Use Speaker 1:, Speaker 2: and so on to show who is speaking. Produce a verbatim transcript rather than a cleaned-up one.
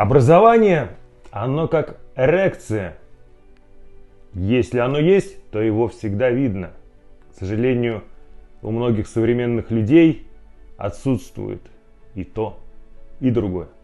Speaker 1: Образование, оно как эрекция. Если оно есть, то его всегда видно. К сожалению, у многих современных людей отсутствует и то, и другое.